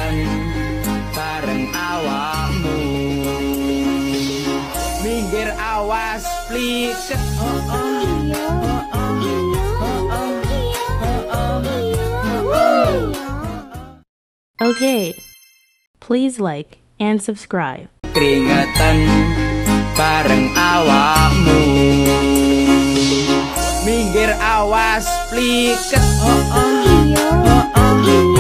keringetan bareng awakmu. Minggir awas pliket. Okay, please like and subscribe. Keringetan bareng awakmu. Minggir awas pliket.